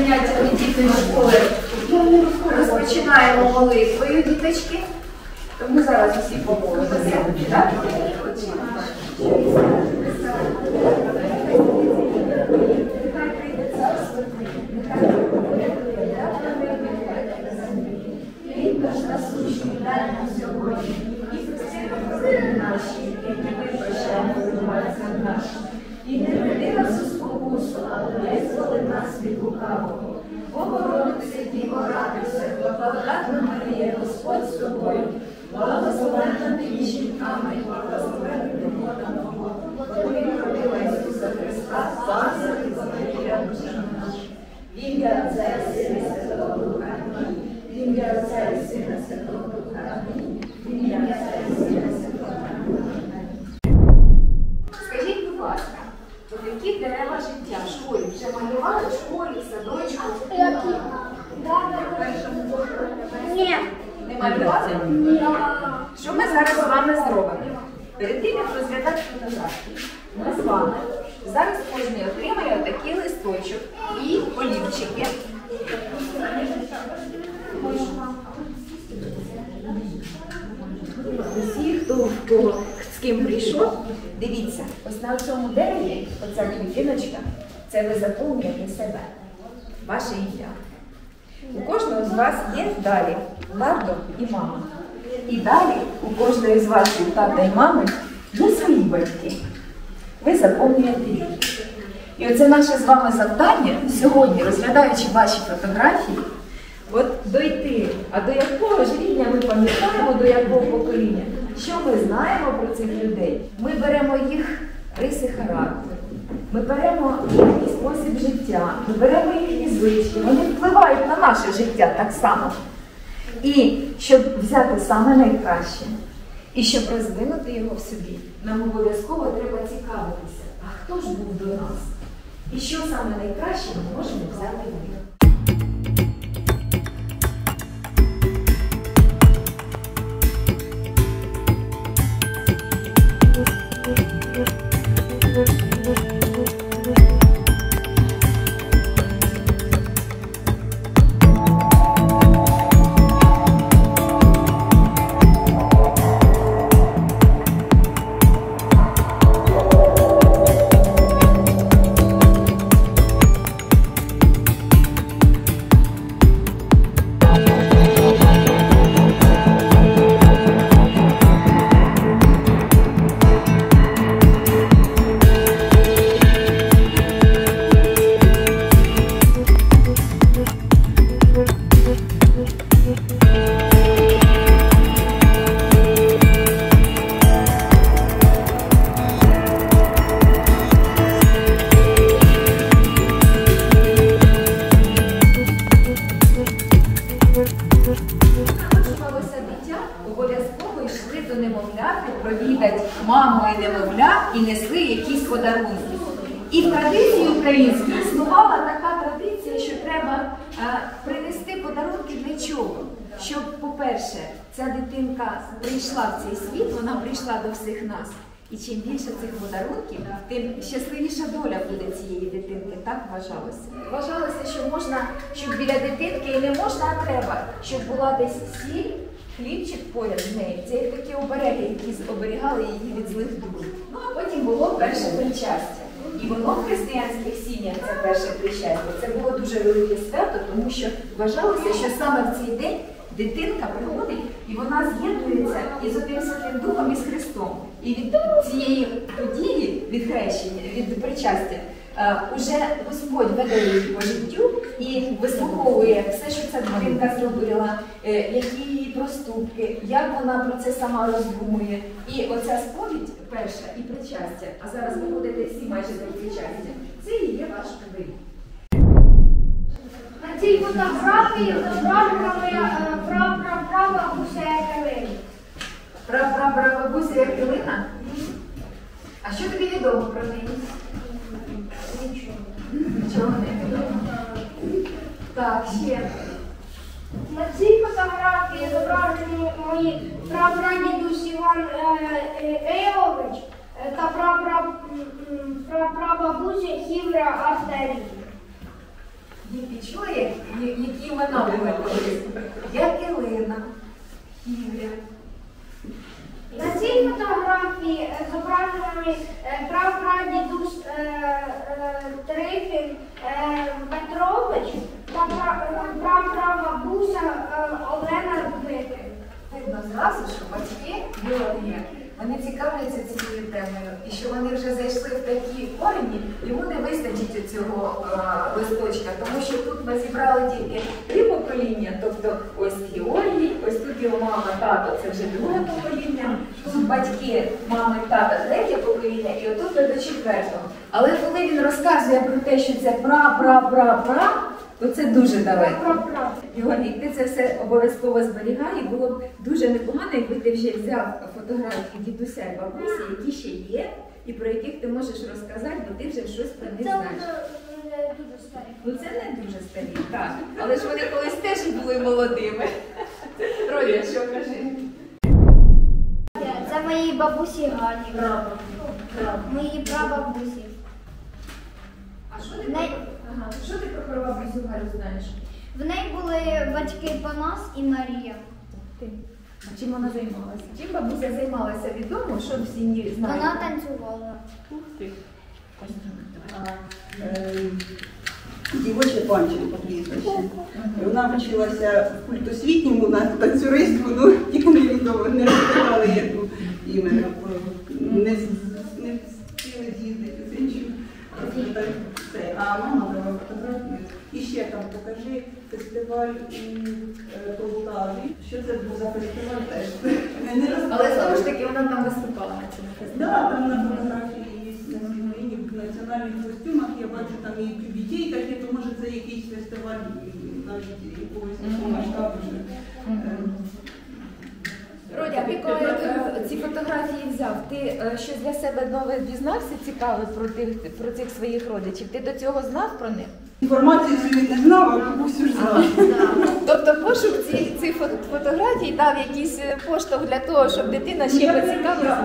заняттями дітей школи розпочинаємо молитвою, діточки. Тому зараз усі помолимося. Так? Хліб наш насущний дай нам сьогодні, і прости нам наші, які ми прощаємо винуватцям нашим. І не веди нас у спокусу, але визволи нас від лукавого. Богородице, Діво, радуйся, благодатна Марія, Господь з тобою, благословенна ти між жінками, і благословенний плода Твого. Бо Ти народила Ісуса Христа, Спаса і Збавителя душ наших. В ім'я Отця і Сина і Святого Духа. Амінь. В ім'я Отця і Сина і Святого Духа. Амінь. В ім'я Отця і Сина і Святого Духа. Скажіть, будь ласка, які дерева життя в школі? Вже малювали в школі, в садочку? Які? Ні. Не малювали? Ні. Що ми зараз з вами зробимо? Перед тим, як розглядати фотографії, ми з вами зараз кожен отримає отакий листочок і олівчики. Усі, хто з ким прийшов, дивіться, ось на цьому дереві, оця квітиночка, це ви заповнюєте себе, ваше ім'я. У кожного з вас є далі тато і мама. І далі у кожної з ваших тата і мами є свої батьки. Ви заповнюєте їх. І оце наше з вами завдання сьогодні, розглядаючи ваші фотографії, от дойти, а до якого ж рівня ми пам'ятаємо, до якого покоління, що ми знаємо про цих людей. Ми беремо їх риси характеру, ми беремо їхній спосіб життя, ми беремо їхні звички, вони впливають на наше життя так само. І щоб взяти саме найкраще, і щоб розвинути його в собі, нам обов'язково треба цікавитися, а хто ж був до нас? І що саме найкраще ми можемо взяти в них. Обов'язково йшли до немовляти, провідати маму і немовля і несли якісь подарунки. І в традиції українській існувала така традиція, що треба принести подарунки для чого? Щоб, по-перше, ця дитинка прийшла в цей світ, вона прийшла до всіх нас. І чим більше цих подарунків, тим щасливіша доля буде цієї дитинки. Так вважалося. Вважалося, що можна, щоб біля дитинки і не можна, а треба, щоб була десь сіль, хлібчик поряд з нею. Це як такі обереги, які оберігали її від злих дух. Ну, а потім було перше причастя. І воно в християнських сім'ях, це перше причастя, це було дуже велике свято, тому що вважалося, що саме в цей день дитинка приходить і вона з'єднується із одним Святим Духом, із Христом. І від цієї події, від хрещення, від причастя, уже Господь веде її по життю і вислуховує все, що ця дитинка зробила, які її проступки, як вона про це сама роздумує. І оця сповідь перша і причастя, а зараз ви будете всі майже до причастя, це і є ваш вибір. На цій фотографії зображена моя прапрапрабабуся Якелина. Прапрапрабабуся Якелина? А що тобі відомо про неї? Нічого. Нічого не відомо. Так, ще. На цій фотографії зображені мої прапрадідусь Іван Ейович та прапрабабуся Хівра Артерій. Діти, що які імена були колись. Якелина, Ігоря. На цій фотографії зображений прапрадідусь Трифін Петрович та прапрабабуся Олена Дмитрівна. Видно зразу, що батьки Георгія, вони цікавляться цією темою, і що вони вже зайшли в такі корені, йому не вистачить цього листочка, тому що тут ми зібрали тільки 3 покоління, тобто ось Георгій, ось тут його мама, тато, це вже 2 покоління, тут батьки, мами, тата, 3 покоління, і отут до 4-го. Але коли він розказує про те, що це пра-пра-пра-пра, то це дуже далеко. Георгій, ти це все обов'язково зберігай, і було б дуже непогано, якби ти вже взяв фотографії дідуся і бабусі, які ще є, і про яких ти можеш розказати, бо ти вже щось про них Це знаєш. дуже старі. Ну це не дуже старі, так. Але ж вони колись теж були молодими. Родя, що кажи? Це мої бабусі Гані. Мої прабабусі. А що ти про прабабусю Галю знаєш? В неї були батьки Панас і Марія. А чим вона займалася? Чим бабуся займалася? Відомо, що в сім'ї знають? Вона танцювала. Дівоча Панченко прізвище. Вона вчилася в культосвітньому на танцюристку, ну тільки невідомо, не розказали яку іменно. Не встигли з'їздити з іншим. А мама дала фотографію. І ще там покажи фестиваль у Полтаві. Що це був за фестиваль теж? Але знову ж таки вона там виступала на цьому фестивалі. Так, там на фотографії є на Україні в національних костюмах, я бачу там і дітей таке, то може це якийсь фестиваль навіть якогось масштабу. Родя, ти коли ці фотографії взяв, ти щось для себе нове дізнався цікаве про цих своїх родичів? Ти до цього знав про них? Інформацію свою не знав, а бабусю ж знав. Тобто пошук цих фотографій дав якийсь поштовх для того, щоб дитина ще поцікавилася?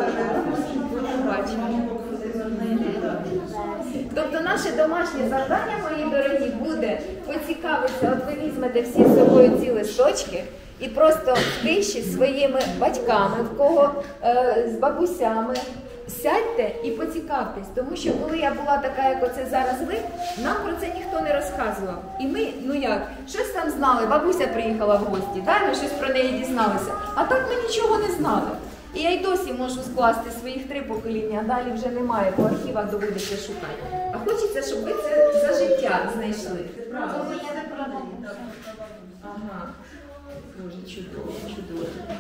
Тобто наше домашнє завдання, мої дорогі, буде поцікавитися, от ви візьмете всі з собою ці листочки і просто в тиші зі своїми батьками, в кого з бабусями, сядьте і поцікавтесь, тому що коли я була така, як оце зараз ви, нам про це ніхто не розказував. І ми, ну як, щось там знали, бабуся приїхала в гості, ми щось про неї дізналися, а так ми нічого не знали. І я й досі можу скласти своїх 3 покоління, а далі вже немає, по архівах доводиться шукати. А хочеться, щоб ви це за життя знайшли. Ага. Дуже чудово, чудово.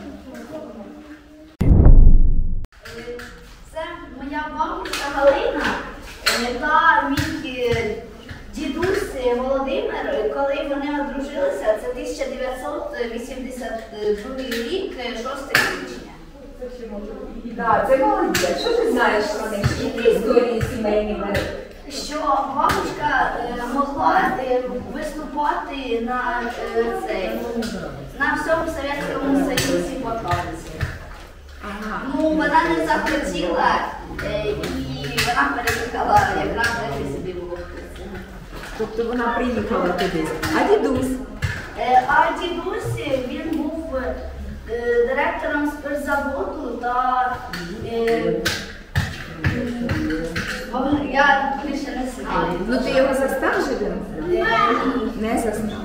Це моя бабуся Галина та мій дідусь Володимир, коли вони одружилися, це 1982 рік, 6 січня. Так, це молодець. Що ти знаєш про них? Які історії сімейні були? Що бабушка могла виступати на всьому Совєтському Союзі по танці. Ага. Ну, вона не захотіла і вона переїхала якраз де собі було. Тобто вона приїхала туди. А дідусь? А дідусь, він був директором спиртзаводу та я більше не знаю. Ну ти його застав живим? Не застав.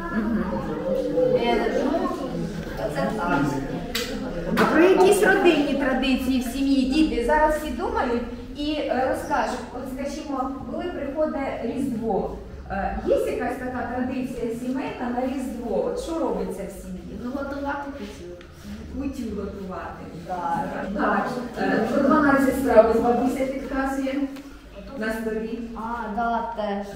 Ну, це так. А про якісь родинні традиції в сім'ї діти зараз всі думають і розкажуть. От скажімо, коли приходить Різдво, є якась така традиція сімейна на Різдво? От що робиться в сім'ї? Ну, готувати кутю. Кутю готувати. Так. Про 12 страв ось бабуся підказує на столі. Теж.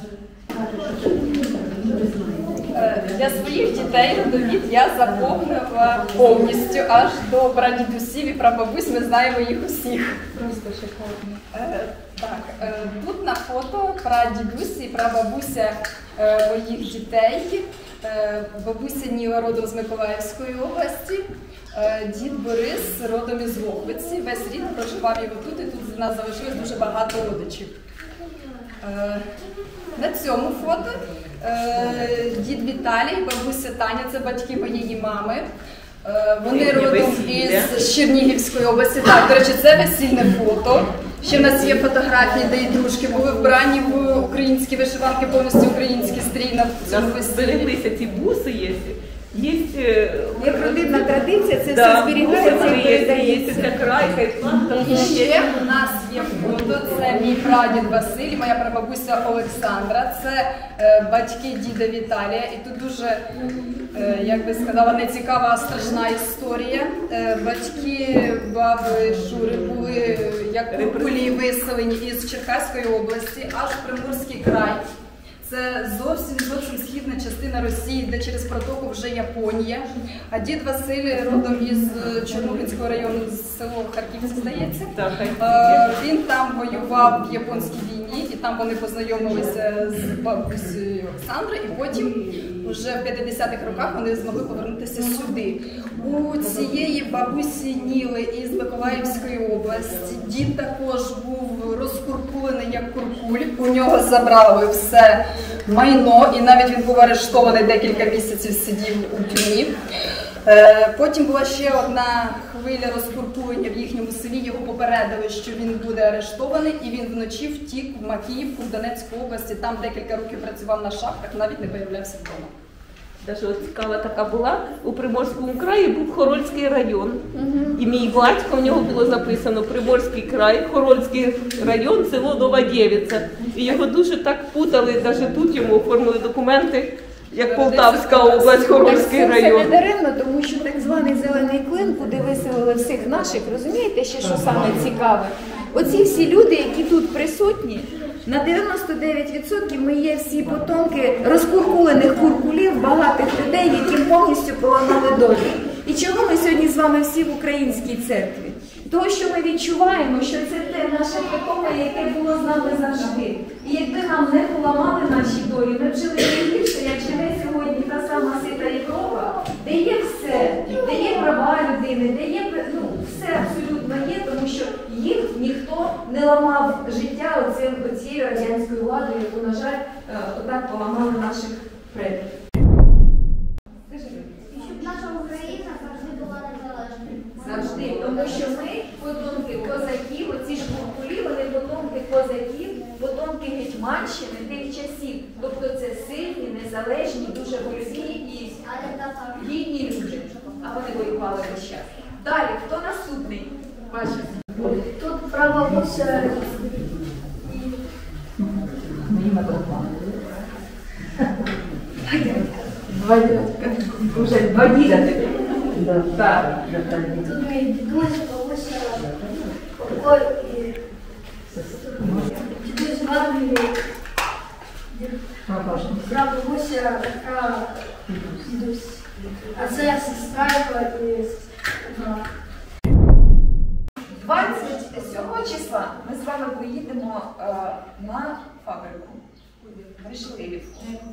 Для своїх дітей родовід я заповнила повністю аж до прадідусів і прабабусь, ми знаємо їх усіх. Просто шикарно. Тут на фото прадідусь і прабабуся моїх дітей, бабуся Ніла родом з Миколаївської області, дід Борис родом із Лохвиці, весь рід проживав його тут, і тут в нас залишилось дуже багато родичів. На цьому фото дід Віталій, бабуся Таня, це батьки моєї мами. Вони родом із Чернігівської області. Так, до речі, це весільне фото. Ще в нас є фотографії, де і дружки були вбрані в українські вишиванки, повністю український стрій на цьому весіллі. Збереглися ці буси є. Як родинна традиція, це все зберігається і передається. Є крайка і планка. І ще у нас є фото, це мій прадід Василь, моя прабабуся Олександра, це батьки діда Віталія. І тут дуже, як би сказала, нецікава, а страшна історія. Батьки баби Шури були, як куркулі, виселені із Черкаської області, аж в Приморський край. Це зовсім східна частина Росії, де через протоку вже Японія. А дід Василь родом із Чорнобильського району, з село Харківці, здається. Він там воював в японській війні, і там вони познайомилися з бабусею Олександри, і потім вже в 50-х роках вони змогли повернутися сюди. У цієї бабусі Ніли із Миколаївської області дід також був розкуркулений як куркуль, у нього забрали все майно, і навіть він був арештований, декілька місяців сидів у тюрмі. Потім була ще одна хвиля розкуркулення в їхньому селі, його попередили, що він буде арештований, і він вночі втік в Макіївку, в Донецьку області, там декілька років працював на шахтах, навіть не появлявся вдома. Даже от цікава така була, у Приморському краї був Хорольський район. І мій батько, в нього було записано Приморський край, Хорольський район, село Нова Дєвіця. І його дуже так путали, навіть тут йому оформили документи, як Полтавська область, Хорольський район. Це не даремно, тому що так званий зелений клин, куди виселили всіх наших, розумієте, ще що саме цікаве? Оці всі люди, які тут присутні, на 99% ми є всі потомки розкуркулених куркулів, багатих людей, яким повністю поламали долю. І чого ми сьогодні з вами всі в українській церкві? Того, що ми відчуваємо, що це те наше покоління, яке було з нами завжди. І якби нам не поламали наші долі, ми б жили найбільше, як живе сьогодні та сама сита Європа, де є все, де є права людини, де є, все абсолютно є, тому що їх ніхто не ламав життя оцією радянською владою, яку, на жаль, отак поламали наших предків. Щоб наша Україна завжди була незалежною. Завжди, тому що ми потомки козаків, оці ж куркулі, вони потомки козаків, потомки Гетьманщини тих часів. Тобто це сильні, незалежні, дуже бойові і гідні люди. А вони воювали весь час. Далі, хто наступний? Ваша. Тут прабабуся. Уже два діда тобі. Так. Тут мій дідусь, бабуся. Ой, дідусь гарний. Прабабуся така дідусь. А це сестра і брат. 27 числа ми з вами поїдемо на фабрику. Вишивів.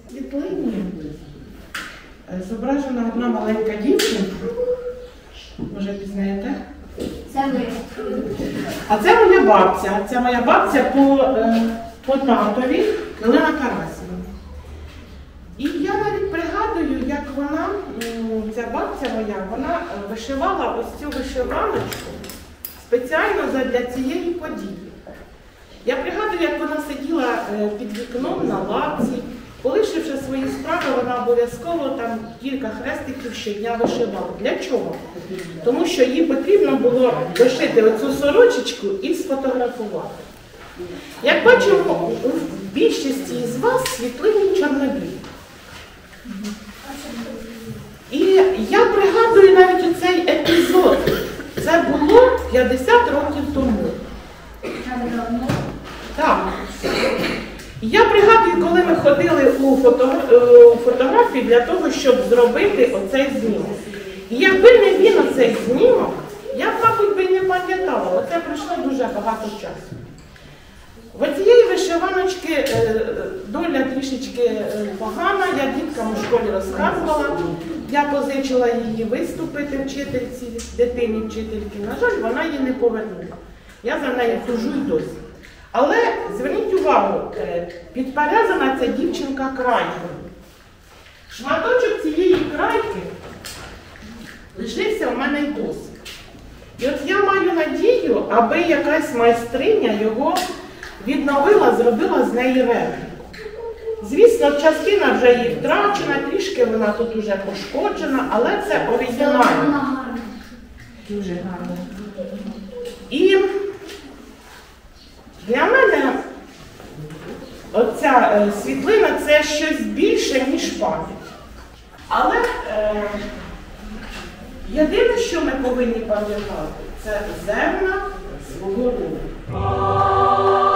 Зображена одна маленька дівчинка. Може, пізнаєте? Це ми. А це моя бабця. Це моя бабця по татові Галина Карасіна. І я навіть пригадую, як вона, ця бабця моя, вона вишивала ось цю вишиваночку спеціально для цієї події. Я пригадую, як вона сиділа під вікном на лавці, полишивши свої справи, вона обов'язково там кілька хрестиків щодня вишивала. Для чого? Тому що їй потрібно було вишити оцю сорочечку і сфотографувати. Як бачимо, у більшості з вас світлині чорнобілі. І я пригадую навіть цей епізод. Це було 50 років тому. Так. Я пригадую, коли ми ходили у фотографії для того, щоб зробити оцей знімок. І якби не він оцей знімок, я б, мабуть, би не пам'ятала. Оце пройшло дуже багато часу. В оцієї вишиваночки доля трішечки погана, я діткам у школі розказувала. Я позичила її виступити дитині вчительки. На жаль, вона її не повернула. Я за нею хожу й досі. Але зверніть увагу, підперезана ця дівчинка крайкою. Шматочок цієї крайки лишився у мене й досі. І от я маю надію, аби якась майстриня його відновила, зробила з неї репліку. Звісно, частина вже її втрачена, трішки вона тут уже пошкоджена, але це оригінально. Дуже гарно. І для мене оця світлина – це щось більше, ніж пам'ять. Але єдине, що ми повинні пам'ятати, це зерна свого роду.